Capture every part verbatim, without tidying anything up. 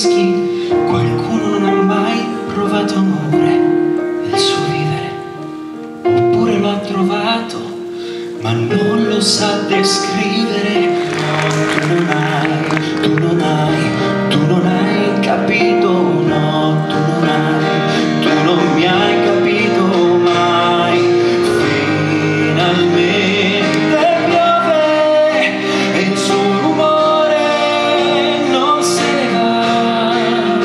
rischi. Qualcuno non ha mai provato amore nel suo vivere, oppure lo ha trovato ma non lo sa descrivere. No, tu non hai, tu non hai, tu non hai capito. No, tu non hai, tu non mi hai capito mai. Finalmente piove e il suo rumore non se ne va,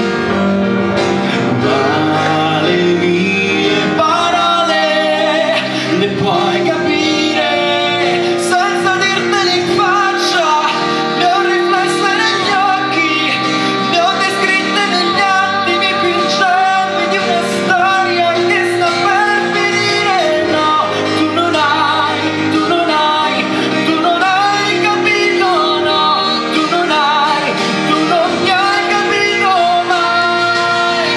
ma le mie parole le puoi capire senza dirtele in faccia. Le ho riflesse negli occhi, le ho descritte negli attimi più ingenui di una storia che sta per finire. No, tu non hai, tu non hai, tu non hai capito. No, tu non hai, tu non mi hai capito mai.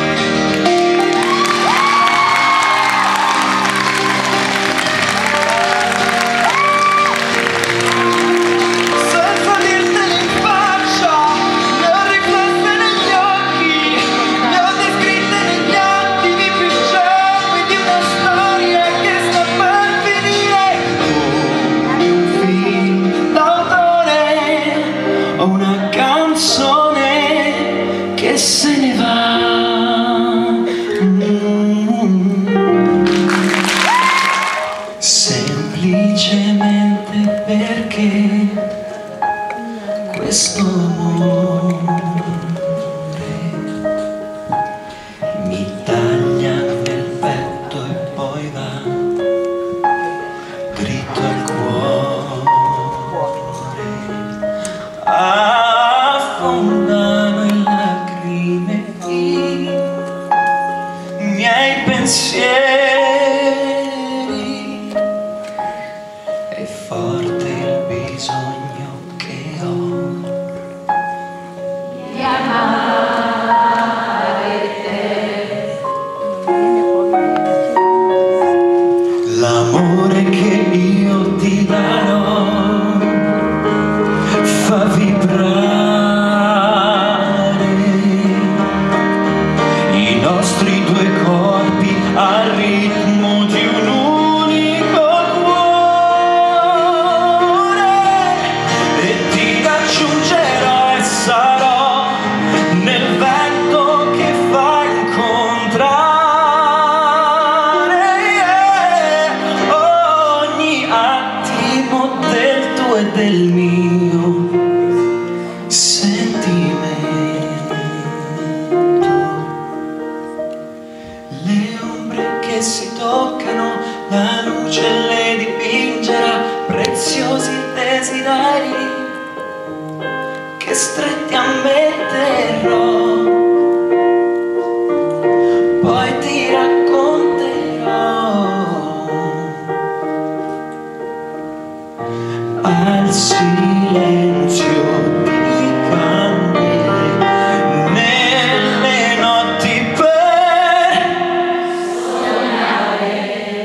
Senza dirtele in faccia, le ho riflesse negli occhi, le ho descritte negli attimi più ingenui di una storia che sta per finire. Come un film d'autore o una canzone che se ne va. Mm. Semplicemente perché questo amore mi taglia nel petto e poi va dritto al cuore, affondano in lacrime i miei pensieri. È forte il bisogno che ho di amare te. L'amore che io ti darò fa vibrare i nostri due corpi al ritmo di un unico cuore, e ti raggiungerò e sarò nel vento che fa incontrare ogni attimo del tuo e del mio sentimento. Le ombre che si toccano, la luce le dipingerà, preziosi desideri che stretti a me terrò. Poi ti racconterò al silenzio di candele nelle notti per suonare.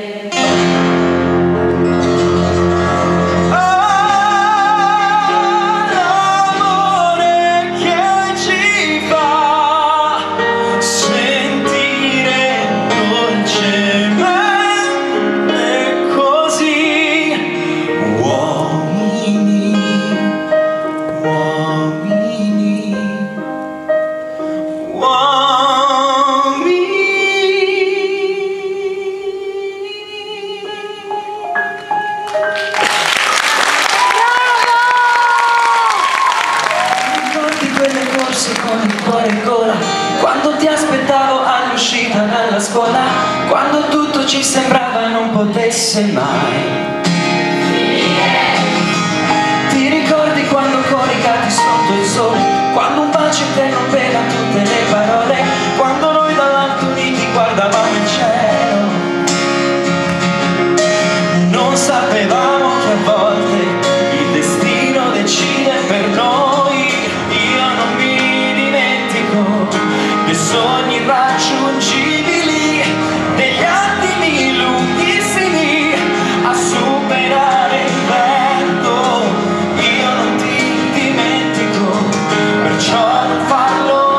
Ah, l'amore che ci fa sentire dolcemente così. Uomini, uomini, uomini. Ricordi quelle corse con il cuore in gola, quando ti aspettavo all'uscita dalla scuola, quando tutto ci sembrava non potesse mai. Ti ricordi quando coricati sotto il sole, quando un bacio interrompeva tutte le parole, quando noi dall'alto uniti guardavamo il cielo. Non sapevamo che a volte il destino decide per noi. Io non mi dimentico dei sogni irraggiungibili, degli attimi lunghissimi a superare il vento. Io non ti dimentico, perciò non farlo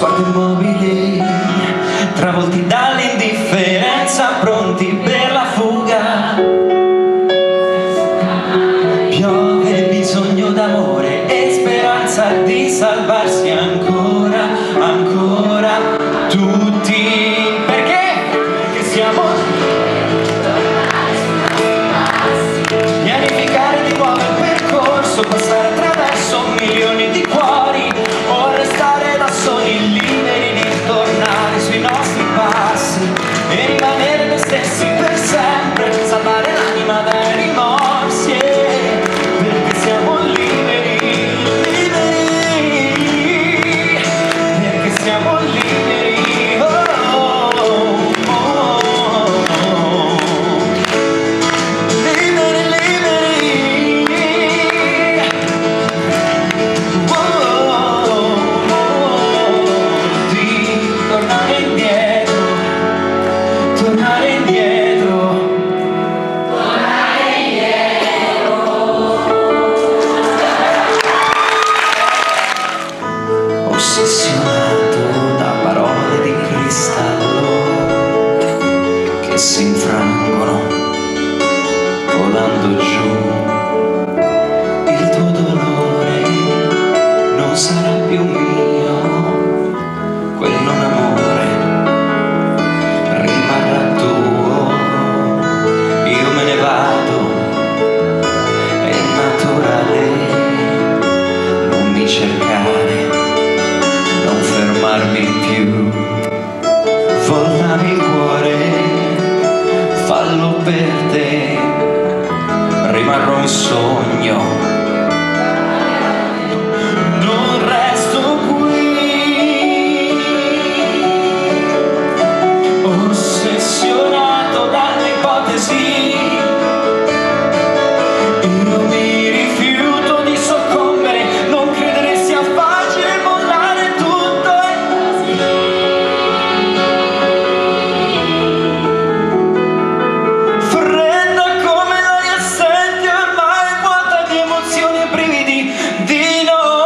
sguardi immobili, travolti dall'indifferenza, pronti per la fuga. Piove bisogno d'amore e speranza di salvarsi ancora, ancora tutti. Perché? Perché siamo pianificare di nuovo il percorso, passare attraverso milioni di cuori, o restare da soli liberi di tornare sui nostri passi e rimanere noi stessi per sempre, salvare l'anima dai rimorsi, eh, perché siamo liberi, liberi, perché siamo liberi, oh, oh, oh, oh. Liberi, liberi, oh, oh, oh. Di tornare indietro, tornare indietro, tornare indietro. Ossessionato da parole di cristallo che si infrangono volando giù. Il tuo dolore non sarà più mio, quel non amore rimarrà tuo. Io me ne vado, è naturale, non mi cercare, non fermarmi più. Voltami il cuore, fallo per te, rimarrò un sogno, non resto qui, ossessionato dalle ipotesi. Io mi rifiuto di soccombere, non credere sia facile mollare tutto e fredda come l'aria assente, ormai vuota di emozioni e brividi di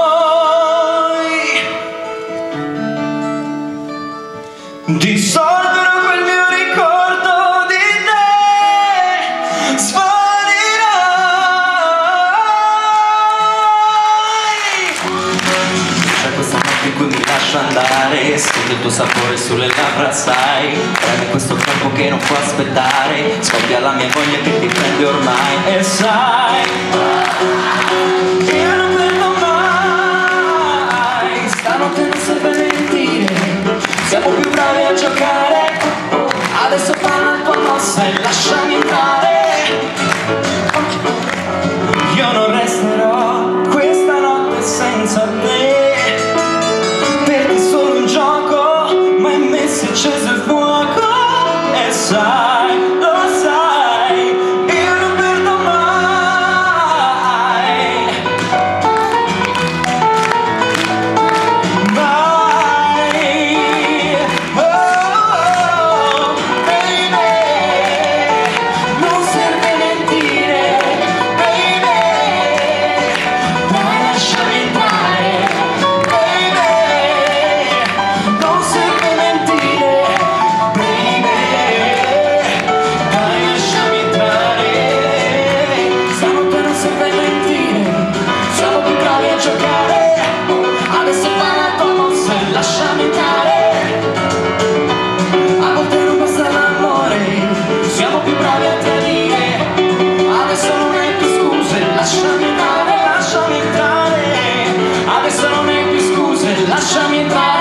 noi. Dissolverò quel mio ricordo di te, svanirai. C'è questa notte in cui mi lascio andare, sento il tuo sapore sulle labbra, sai, preme questo corpo che non può aspettare, scoppia la mia voglia che ti prende ormai, e sai, io non perdo mai, stanotte non serve mentire, siamo più bravi a giocare, adesso fai la tua mossa e lasciami entrare. Io non resterò questa notte senza te, perché è solo un gioco, ma in me si è acceso il fuoco, e sai, lo sai, io non perdo mai, mai, oh, oh, baby, non serve mentire, baby, dai lasciami entrare, baby, non serve mentire, baby, dai lasciami entrare. Stanotte non serve mentire, siamo più bravi a giocare, adesso fai la tua mossa e lasciami entrare. A volte non basta l'amore, siamo più bravi a tradire, adesso non hai più scuse, lasciami entrare, lasciami entrare, adesso non hai più scuse, lasciami entrare.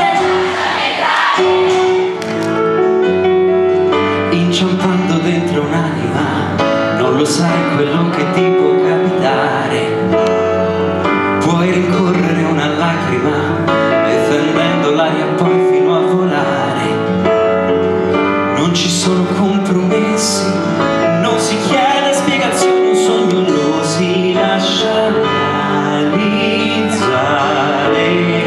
Inciampando dentro un'anima, non lo sai quello che ti può capitare, puoi rincorrere una lacrima e fendendo l'aria poi fino a volare. Non ci sono compromessi, non si chiede spiegazioni, un sogno lo si lascia realizzare.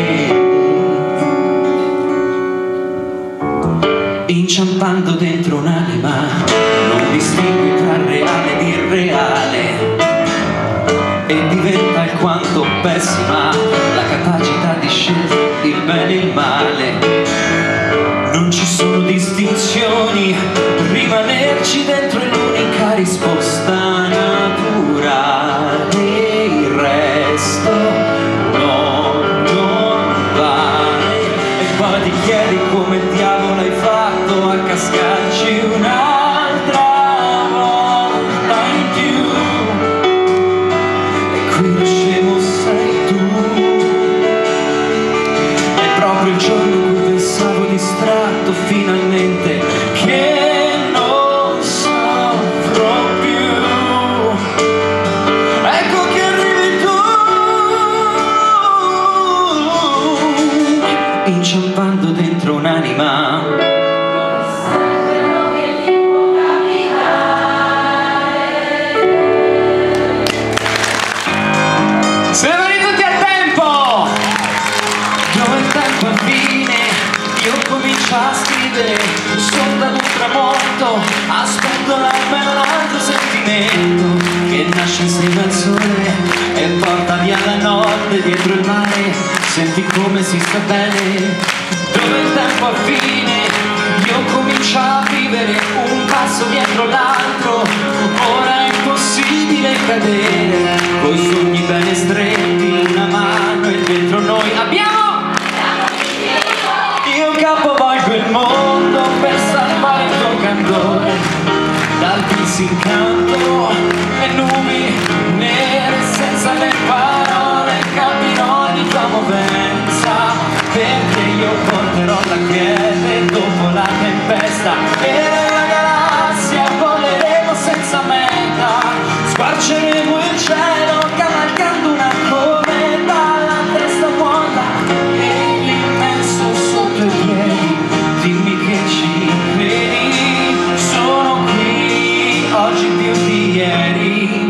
Inciampando dentro un'anima, non distingui tra reale ed irreale, e diventa alquanto pessima la capacità di scelta il bene e il male. Non ci sono distinzioni, rimanerci dentro è l'unica risposta naturale. Il resto no, non vale. E poi ti chiedi come diavolo hai fatto a cascarci un'altra volta in più. E qui lo scemo sei tu. È proprio il giorno in cui pensavo distratto finalmente che non soffro più. Ecco che arrivi tu, inciampando dentro un'anima. Siete tutti a tempo! Dove il tempo è fine, io comincio a scrivere sotto ad un tramonto, a spendolarmi un altro sentimento che nasce insieme al sole e porta via la notte dietro il mare. Senti come si sta bene, dove il tempo è fine, io comincio a vivere un passo dietro l'altro. Ora è impossibile cadere, coi sogni bene stretti, una mano e dentro noi abbiamo. Io capovolgo il mondo per salvare il tuo candore dal disincanto e nubi nere senza le parole. Capirò di tua movenza perché io porterò la quiete dopo la tempesta e nella galassia voleremo senza meta. Squarceremo il cielo cavalcando una cometa, la testa vuota e l'immenso sotto i piedi. Dimmi che ci credi, sono qui oggi più di ieri.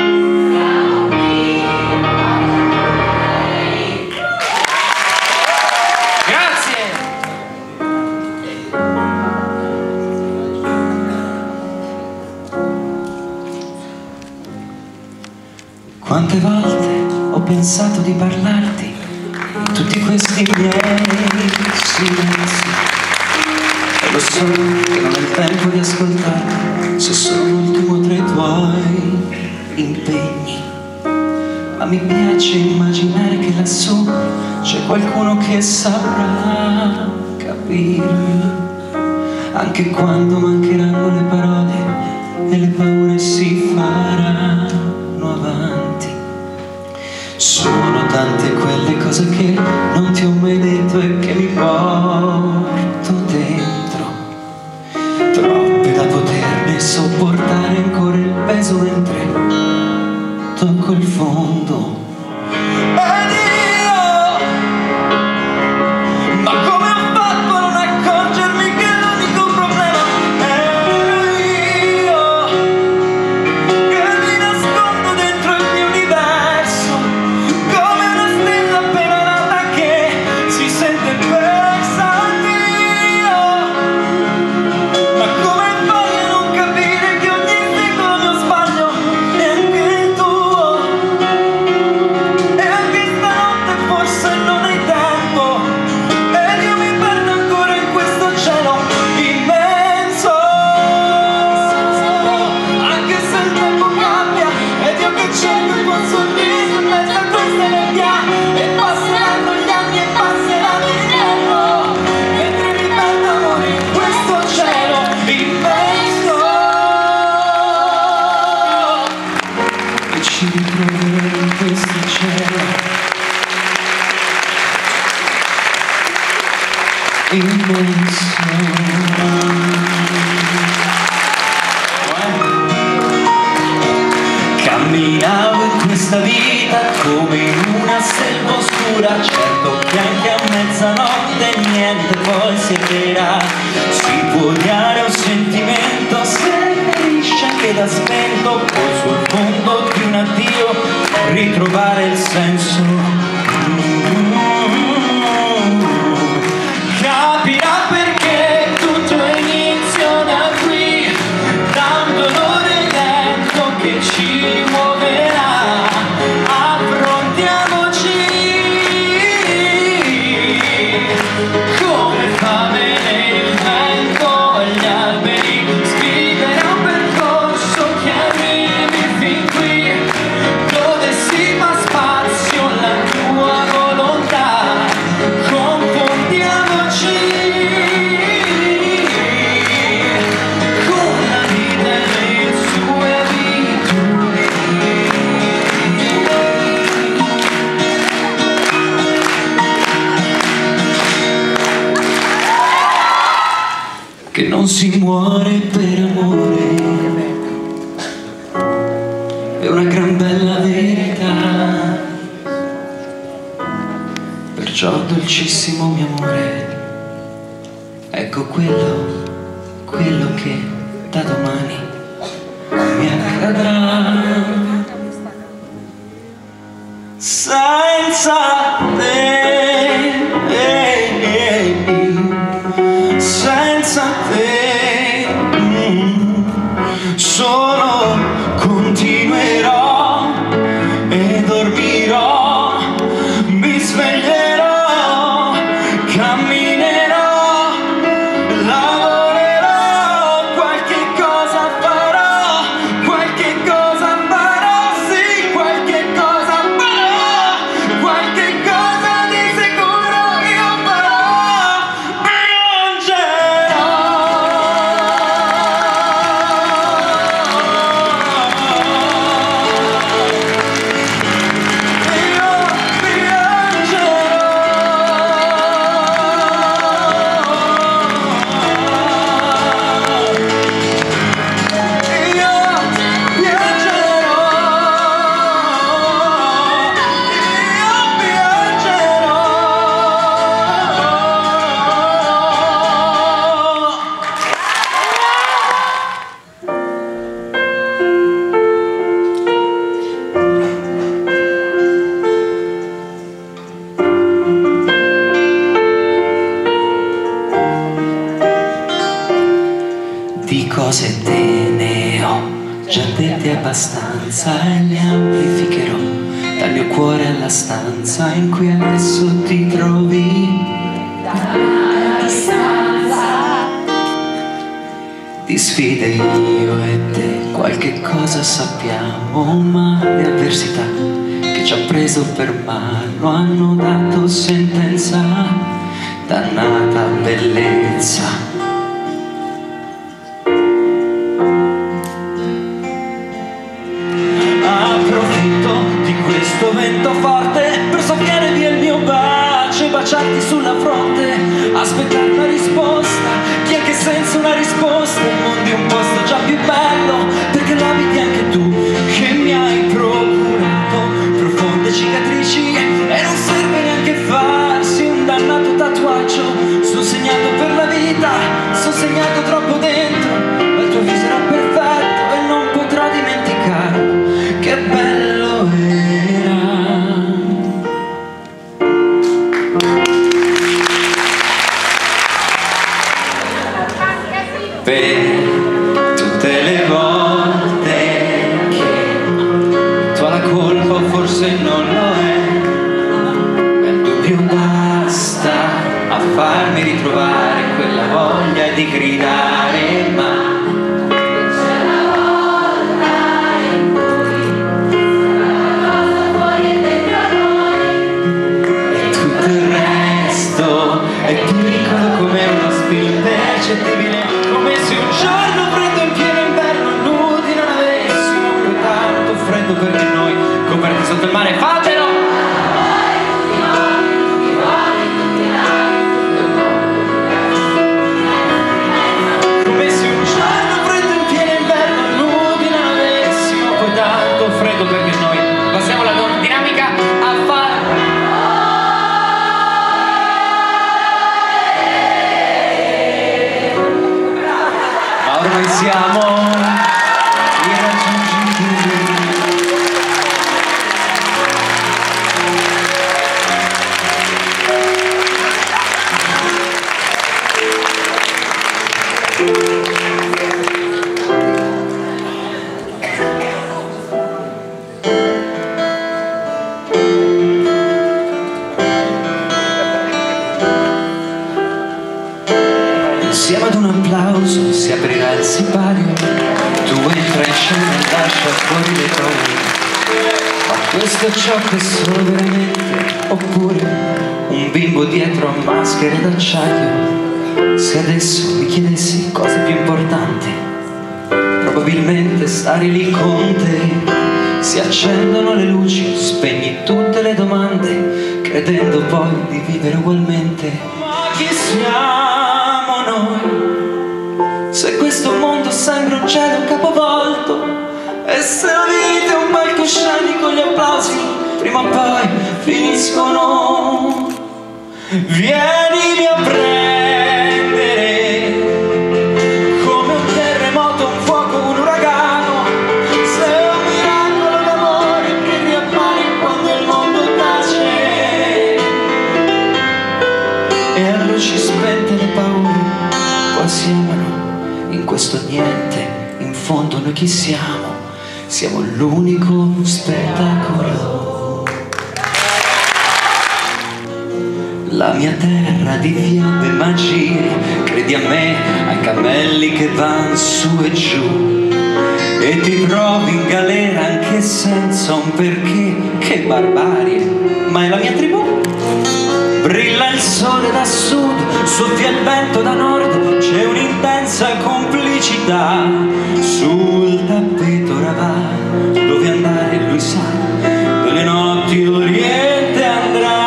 Quante volte ho pensato di parlarti in tutti questi miei silenzi, e lo so che non ho il tempo di ascoltarti se sono l'ultimo tra i tuoi impegni, ma mi piace immaginare che lassù c'è qualcuno che saprà capirmi, anche quando mancheranno le parole e le paure si faranno avanti. Sono tante quelle cose che non ti ho mai detto e che mi porto dentro, troppe da poterne sopportare ancora il peso mentre tocco il fondo. Ed io, ma come ho fatto a non accorgermi che l'unico problema ero io, che mi nascondo dentro il mio universo come una stella appena nata che si sente persa al Dio. Ma come fai a non capire che ogni singolo mio sbaglio è anche il tuo, e anche stanotte forse non hai tempo ed io mi perdo ancora in questo cielo immenso. Anche se il tempo cambia ed io che cerco il tuo sorriso in mezzo a queste nebbia, e passeranno gli anni e passerà l'inverno mentre mi perdo amore in questo cielo immenso. E ci ritroveremo in questo cielo immenso. Camminavo in questa vita come in una selva oscura, certo che anche a mezzanotte niente poi si avvererà. Si può odiare un sentimento se ferisce anche da spento, poi sul fondo di un addio ritrovare il senso. Capirà perché tutto inizia da qui, da un dolore lento che ci muoverà. Affrontiamoci come fame nel vento, gli alberi scrivere un percorso che arrivi fin qui, dove si fa spazio alla tua volontà. Confondiamoci con la vita e le sue abitudini. Che non si muore per amore, è una gran bella verità. Perciò dolcissimo mio amore, ecco quello, quello che da domani mi accadrà. Senza te, senza te, mm, solo continuerò e dormirò, mi sveglierò, camminerò, lavorerò, qualche cosa farò, qualche cosa farò, sì, qualche cosa farò, qualche cosa di sicuro io farò, piangerò. Di cose te ne ho già dette abbastanza e le amplificherò dal mio cuore alla stanza in cui adesso ti trovi. Di sfide io e te qualche cosa sappiamo, ma le avversità che ci ha preso per mano hanno dato sentenza, dannata bellezza. Questo vento forte per soffiare via il mio bacio e baciarti sulla fronte, aspettare una risposta, che anche senza una risposta il mondo è un posto già più bello, perché lo abiti anche tu, che mi hai procurato profonde cicatrici e non serve neanche farsi un dannato tatuaggio. Sono segnato per la vita, sono segnato troppo dentro, ma il tuo viso era perfetto e non potrò dimenticarlo. Che bello era. Per tutte le volte che tu hai la colpa o forse non lo è, ma il dubbio basta a farmi ritrovare quella voglia di gridare, ma è piccolo come uno spillo impercettibile, come se un giorno freddo in pieno inverno nudi non avessimo più tanto freddo, perché noi coperti sotto il mare. Fatelo! Come se un giorno freddo in pieno inverno nudi non avessimo poi tanto freddo, perché noi passiamo la dinamica a fare. Ormai siamo irraggiungibili. Assieme ad un applauso si aprirà il sipario, tu entra in scena e lascia fuori le toglie. Ma questo è ciò che sono veramente, oppure un bimbo dietro a maschere d'acciaio? Se adesso mi chiedessi cose più importanti, probabilmente stare lì con te. Si accendono le luci, spegni tutte le domande, credendo poi di vivere ugualmente. Ma chi siamo noi? Se questo mondo sembra un cielo capovolto, e se la vita è un palcoscenico, gli applausi prima o poi finiscono. Vienimi a prendere come un terremoto, un fuoco, un uragano. Sei un miracolo d'amore che riappare quando il mondo tace, e a luci spente le paure poi si amano in questo niente. In fondo noi chi siamo? Siamo l'unico spettacolo. La mia terra di fiabe e magie, credi a me, ai cammelli che van su e giù, e ti trovi in galera anche senza un perché. Che barbarie, ma è la mia tribù. Brilla il sole da sud, soffia il vento da nord, c'è un'intensa complicità. Sul tappeto ora va, dove andare lui sa, delle notti d'Oriente andrà.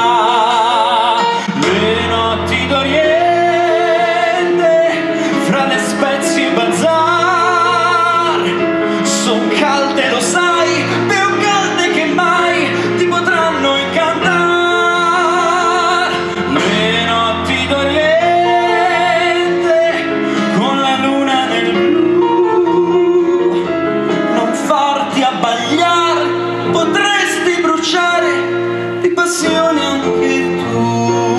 Le notti d'Oriente, fra le spezie e bazar, son calde, lo sai, più calde che mai ti potranno incantare. Le notti d'Oriente, con la luna nel blu, non farti abbagliare, potresti bruciare di passione anche tu.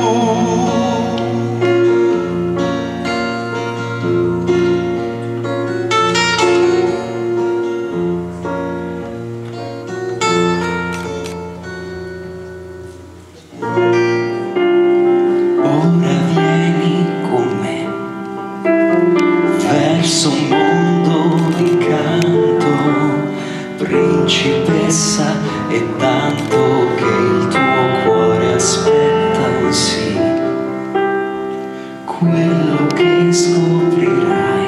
Ora vieni con me verso un mondo di canto, principessa, e tanto che il tuo cuore aspetta un sì. Quello che scoprirai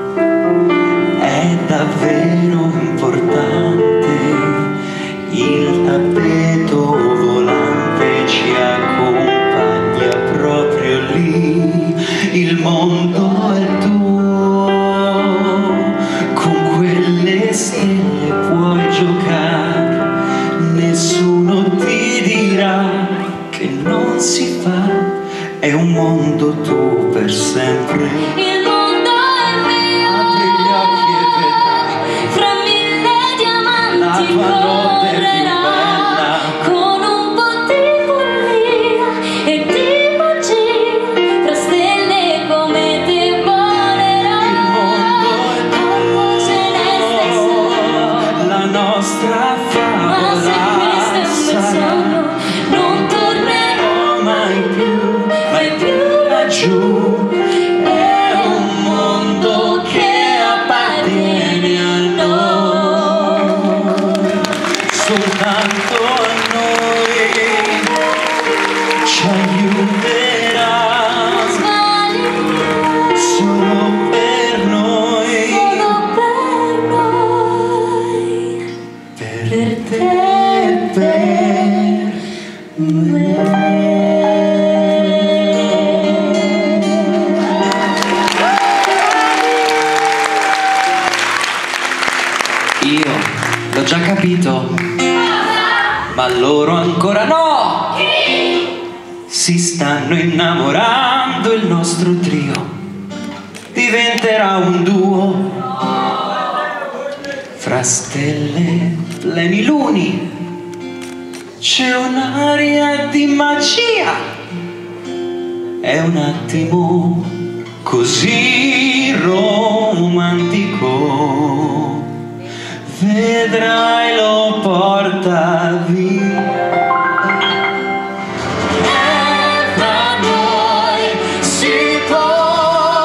è davvero importante. Il tappeto volante ci accompagna proprio lì. Il mondo è tuo, con quelle stelle puoi giocare, nessuno ti dirà che non si fa. È un mondo tuo per sempre. Il mondo è mio, apri gli occhi e vedrai, fra mille diamanti la tua notte è più bella. con un po' di follia e di magia, tra stelle come te volerà. Il mondo è Acqua celeste sarà, tuo, la nostra ma se questo è un bel favola sogno, non tornerò mai più, mai più laggiù. È un mondo che appartiene a noi, soltanto a noi, ci aiuterà solo per noi, solo per noi, per per te te, e per me. Io l'ho già capito, ma loro ancora no. Si stanno innamorando, il nostro trio diventerà un duo fra stelle, pleniluni. C'è un'aria di magia, è un attimo così romantico, vedrai lo porta via. E fra noi si può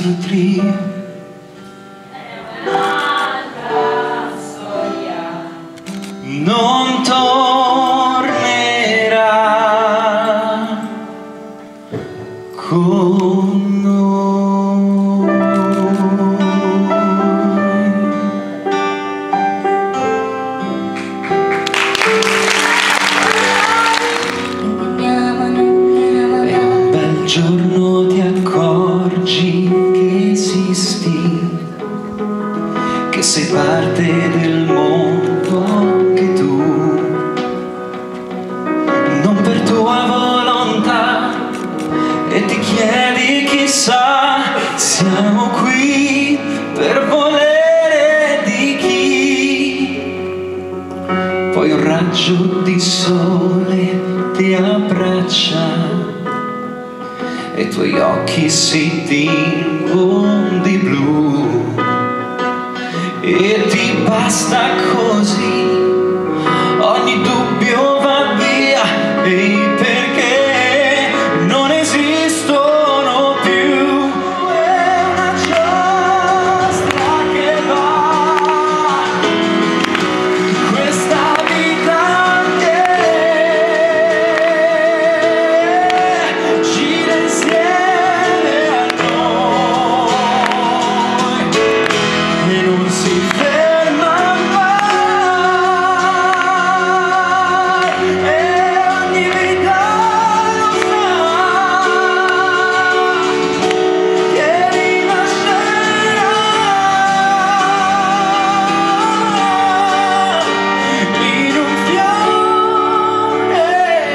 nostro trio. Non tornerà con noi. E un bel giorno ti accorgi che esisti, che sei parte del mondo anche tu, non per tua volontà, e ti chiedi chissà, siamo qui per volere di chi? Poi un raggio di sole ti abbraccia e i tuoi occhi si tingono di blu, e ti basta così, ogni dubbio va via, e perché non esistono più. È una giostra che va, questa vita che gira insieme a noi e non si ferma mai, e ogni vita lo sa che rinascerà in un fiore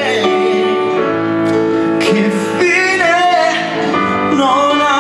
che fine non ha.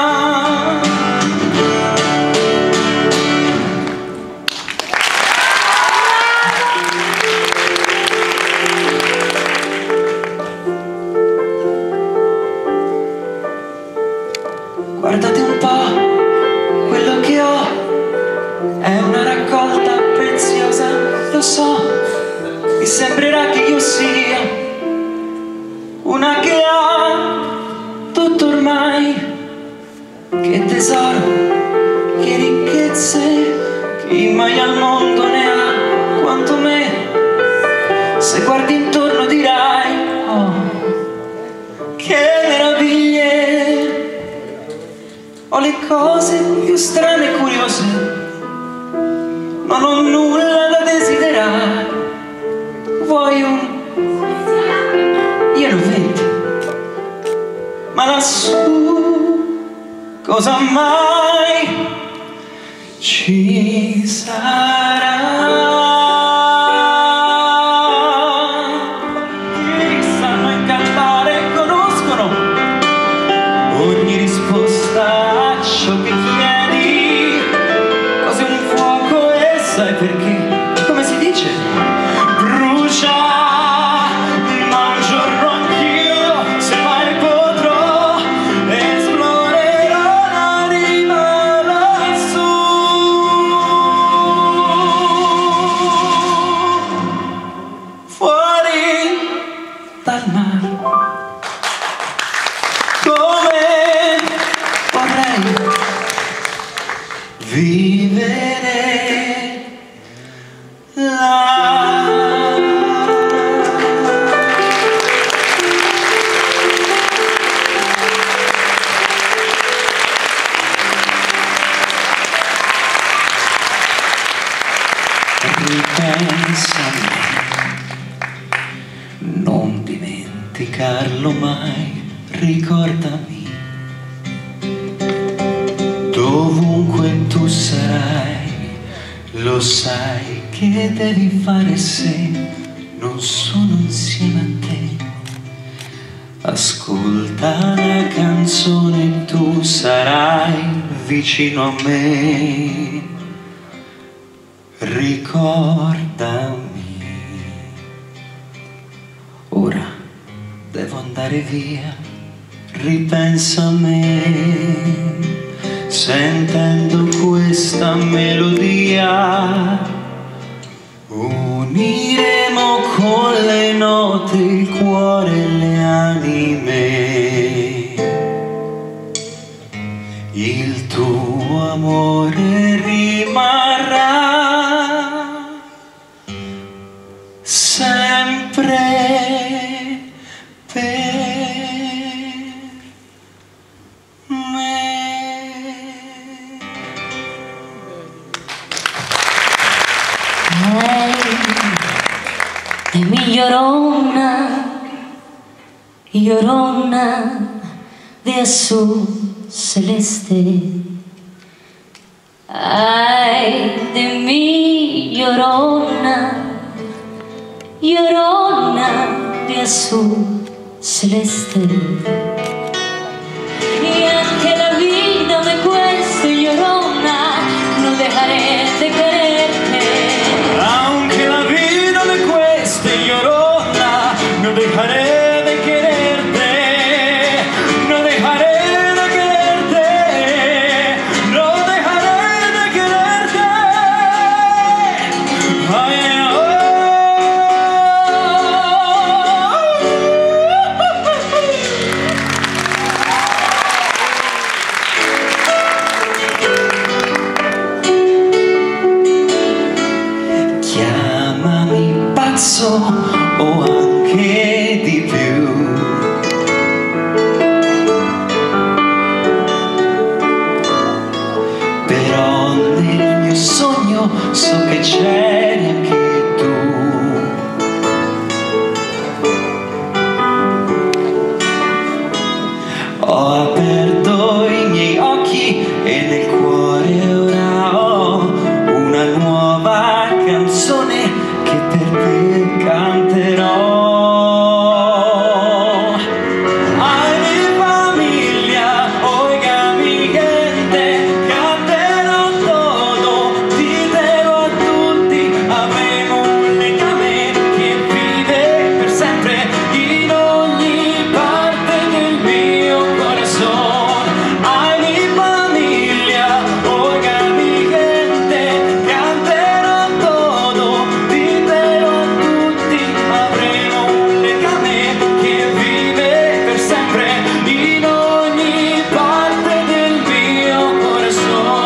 Guardate un po', quello che ho è una raccolta preziosa, lo so, mi sembrerà che io sia una che ha tutto ormai, che tesoro, che ricchezze, chi mai al mondo ne ha quanto me. Se guardi intorno dirai, oh, che meraviglie. Ho le cose più strane e curiose, ma non ho nulla da desiderare. Vuoi un... io ne ho venti, ma lassù cosa mai ci sarà? Chi sanno incantare e conoscono ogni risposta a ciò che chiedi. Cos'è un fuoco e sai perché? Come si dice? Brucia, ma un giorno anch'io, se mai potrò, esplorerò la riva lassù. Fuori dal mare, come vorrei vivere là. Ripensa a me, non dimenticarlo mai, ricordami. Dovunque tu sarai, lo sai che devi fare se non sono insieme a te. Ascolta la canzone, tu sarai vicino a me. Ricordami. Ora devo andare via, ripensa a me, sentendo questa melodia, uniremo con le note il cuore e le anime. il tuo amore rimarrà sempre per me. Ay, mi llorona, llorona de azul celeste. Ay, de mi llorona, llorona de azul celeste. Y aunque la vida me cueste, llorona, no dejaré de quererte. Aunque la vida me cueste, llorona, no dejaré de quererte. No dejaré de quererte. No dejaré de quererte. Ay, oh. Chiamami pazzo o anche di più, però nel mio sogno so che c'eri anche tu. Ho aperto i miei occhi e nel cuore ora ho una nuova canzone che per te canterò. Ai mi famiglia, oiga mi gente, canterò todo, ditelo a tutti, avremo un legame che vive per sempre in ogni parte del mio corazon. Ai mi famiglia, oiga mi gente, canterò todo, ditelo a tutti, avremo un legame che vive per sempre in ogni parte del mio corazon.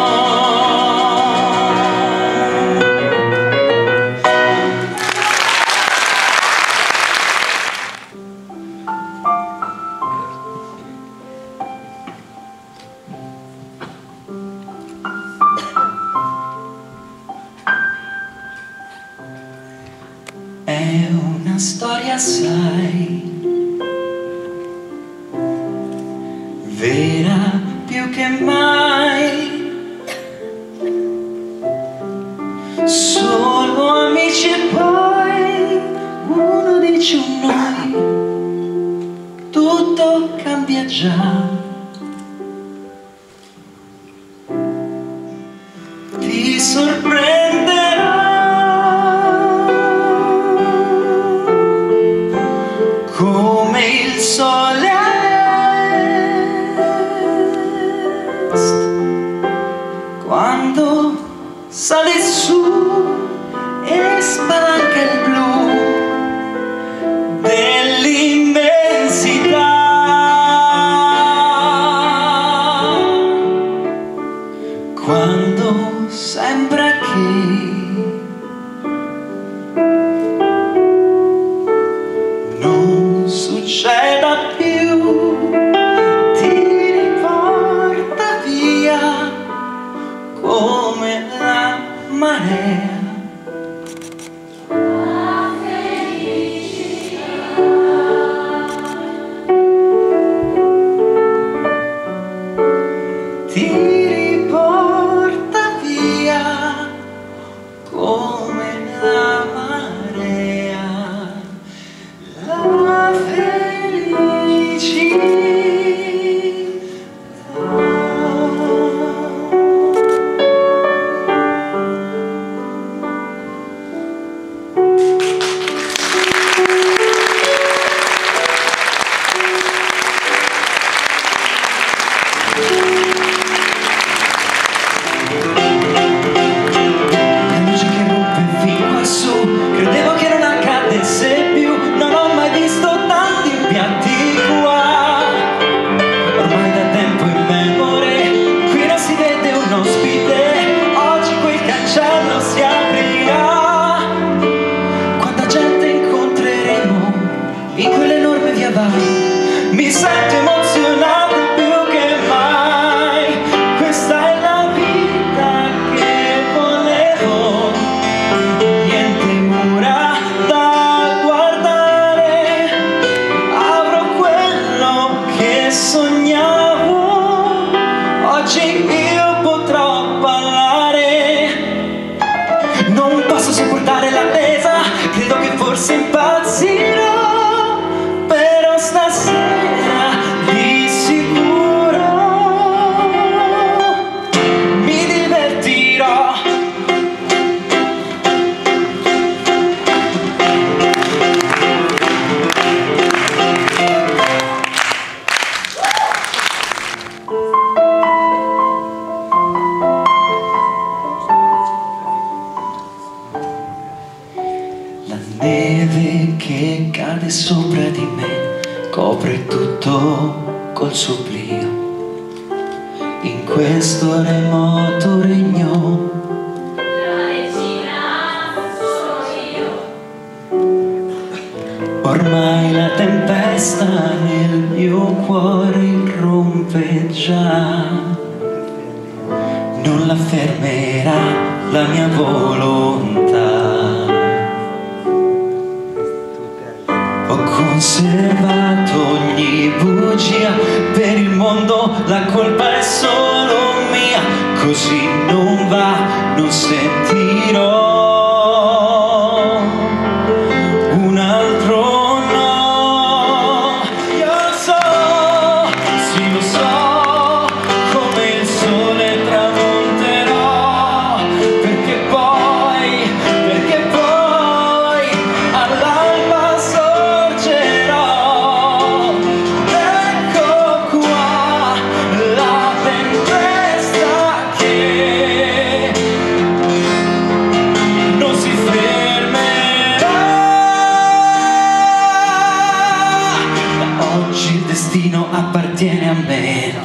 È una storia, sai, vera più che mai. Solo amici e poi uno dice un noi, tutto cambia già. Ti sorprenderà come il sole all'est quando sale su e spalanca il blu dell'immensità. Quando sembra che non succeda più, ti riporta via come la marea. Ti riporta via come la marea. La felicità. La luce che rompe fin quassù, credevo che non accadesse più, non ho mai visto tanti piatti qua. Ormai da tempo immemore, qui cade sopra di me, copre tutto col suo oblio. In questo remoto regno la regina sono io. Ormai la tempesta nel mio cuore irrompe già, non la fermerà la mia volontà. Ho conservato ogni bugia, per il mondo la colpa è solo mia, così non va, non sentirò un altro no. Io so, sì lo so, come il sole tramonterò, perché poi, perché poi all'alba sorgerò. Ecco qua la tempesta che non si fermerà. Da oggi il destino appartiene a me.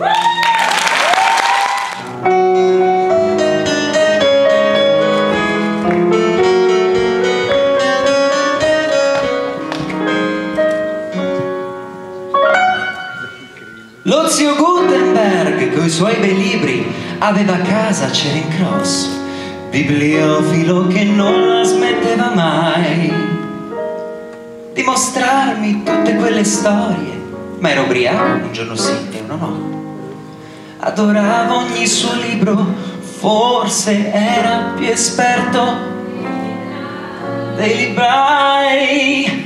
Lo zio Gutenberg, coi suoi bei libri, aveva a casa Charing Cross, bibliofilo che non la smetteva mai di mostrarmi tutte quelle storie, ma era ubriaco un giorno sì e uno no. Adorava ogni suo libro, forse era più esperto dei librai.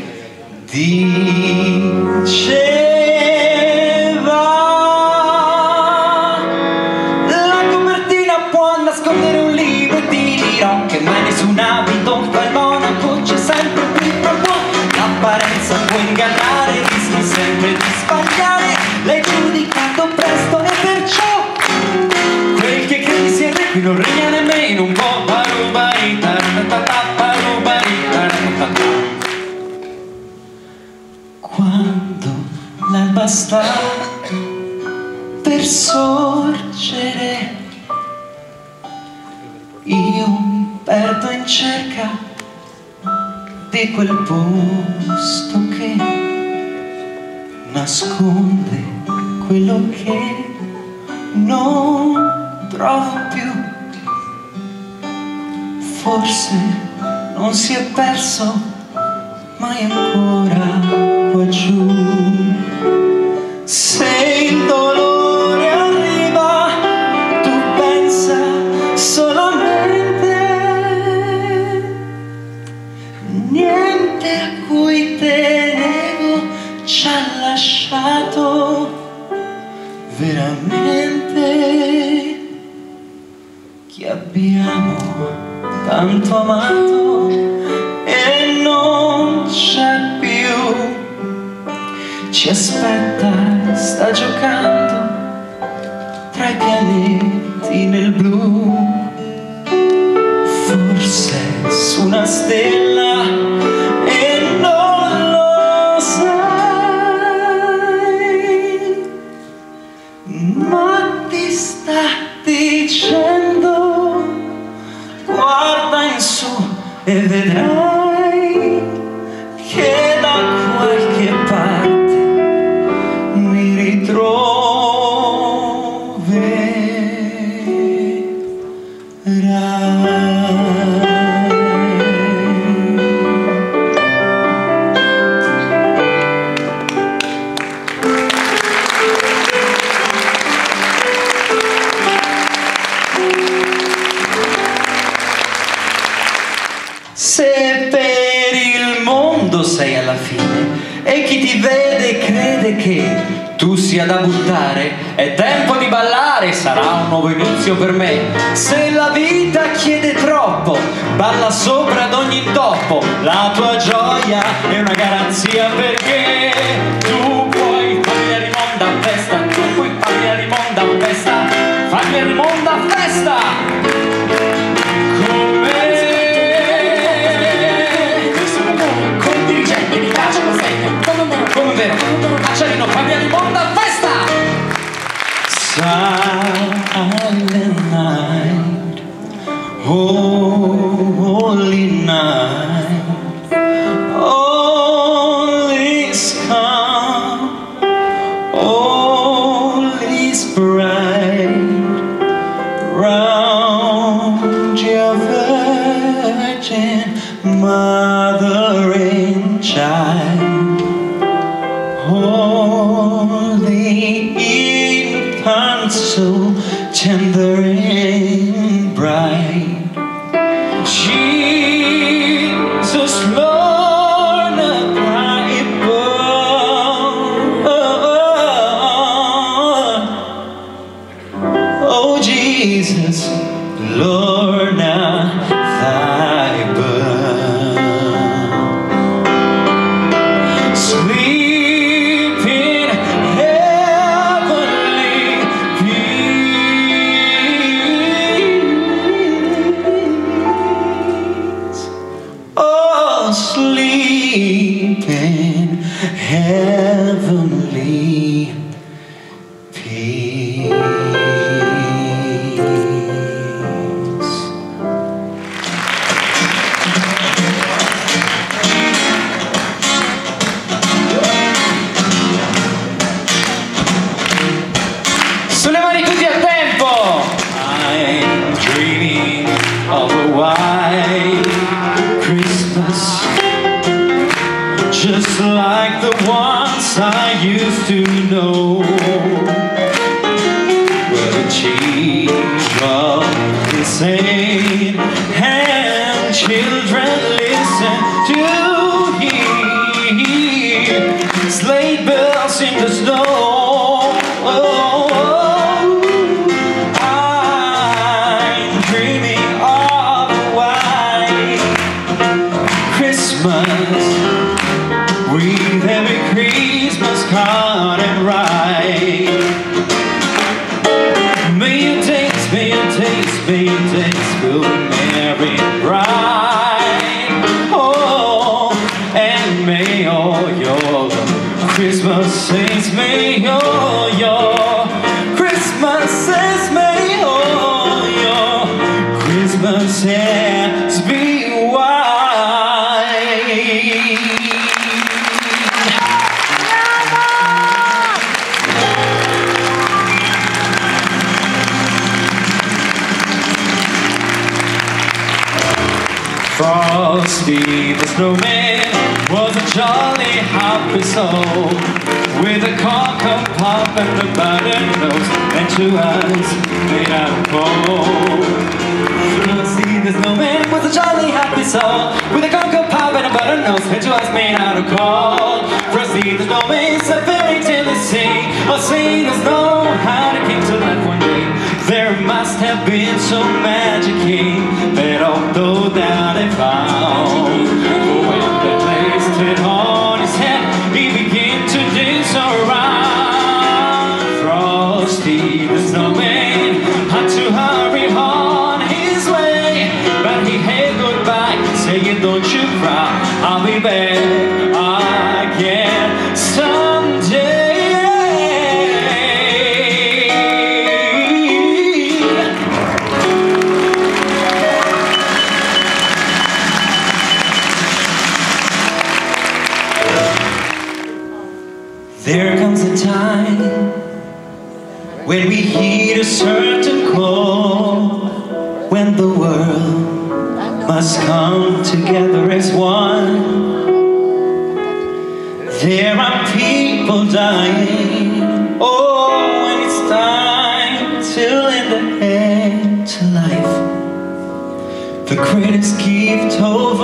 Diceva nascondere un libro e ti dirò che mai nessun abito fa il monaco, c'è sempre un libro buono. L'apparenza può ingannare, rischi sempre di sbagliare, l'hai giudicato presto e perciò quel che credi sia re qui non regna nemmeno un po'. Parubarita, parubarita. Quando l'alba sta per sorgere, io mi perdo in cerca di quel posto che nasconde quello che non trovo più. Forse non si è perso mai ancora qua giù. Se il dolore arriva, tu pensa solamente, niente a cui tenevo ci ha lasciato veramente. Chi abbiamo tanto amato e non c'è più, ci aspetta, sta giocando tra i pianeti nel blu. Forse su una stella e non lo sai, ma ti sta dicendo guarda in su e vedrai che da qualche parte mi ritroverai. Se per il mondo sei alla fine e chi ti vede crede che tu sia da buttare, è tempo di ballare, sarà un nuovo inizio per me. Se la vita chiede troppo, balla sopra ad ogni toppo, la tua gioia è una garanzia perché tu puoi farmi la rimonda a festa, tu puoi farmi la rimonda a festa, farmi la rimonda a festa. Con me, con dirigenti around your Virgin Mother and Child, holy infant, so tender and bright. Jesus, Lord, the bright born. Oh, Jesus, Lord, now thy birth. Sleep in heavenly peace. Oh, sleep in heavenly peace. Sulle mani tutti a tempo! I'm dreaming of a white Christmas, just like the ones I used to know, where the children sing and children listen to hear sleigh bells in the snow. I'm dreaming of a white Christmas, with every Christmas card and ride. May your days, may your days, may your days will be merry and bright. Oh, and may all your Christmases, may all your Christmases, may all your Christmases be white. Frosty the Snowman was a jolly happy soul, with a cock-up pop and a button nose and two eyes made out of gold. Frosty the Snowman was a jolly happy soul, with a cock-up pop and a button nose and two eyes made out of gold. Frosty the Snowman is a fairy tale they sing, all sailors know how the king to life one day. There must have been some magic king that although down they found, for when they placed it on his head, he began to dance around. Frosty the Snowman had to hurry on his way, but he had goodbye, saying don't you cry, I'll be back again someday. There comes a time when we heed a certain call, when the world must come together as one. There are people dying, oh, when it's time to lend a hand to life, the greatest gift of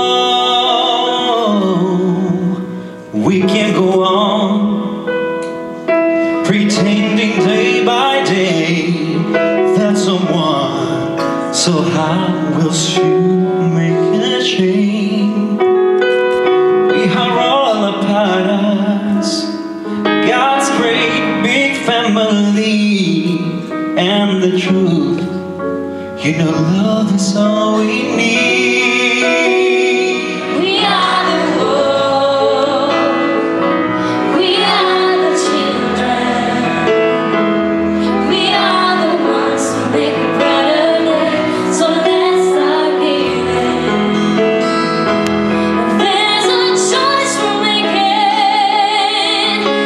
all. We can't go on pretending day by day that someone so high will soon make a change. We are all a part of God's great big family, and the truth, you know, love is all we need.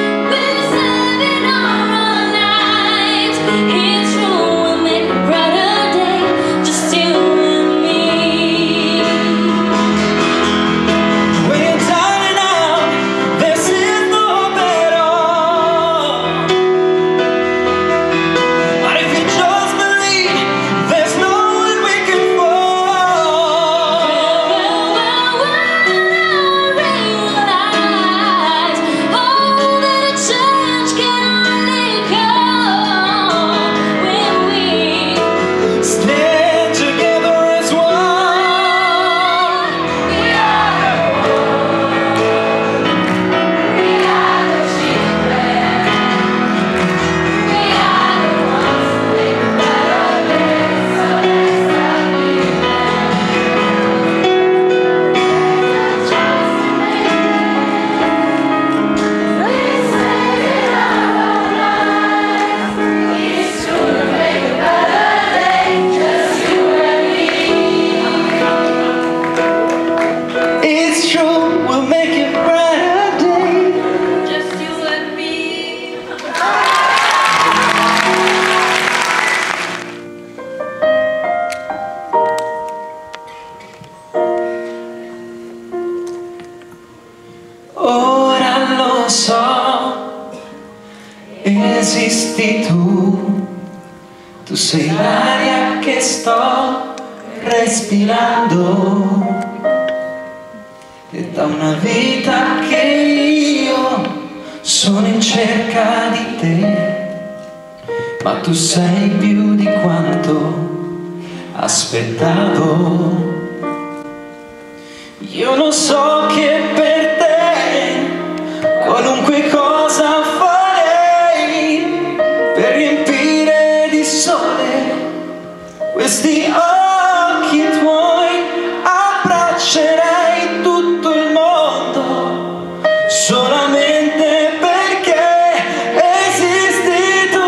It's true, we'll make a brighter esisti tu, tu sei l'aria che sto respirando, e da una vita che io sono in cerca di te, ma tu sei più di quanto aspettavo. Io non so che per te qualunque cosa farei per riempire di sole questi occhi tuoi, abbraccerei tutto il mondo solamente perché esisti tu.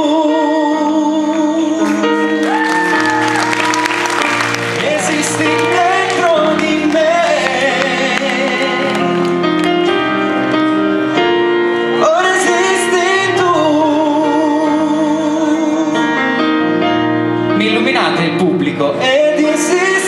Esisti dentro di me, ora esisti tu. Mi illuminate il pubblico ed esisti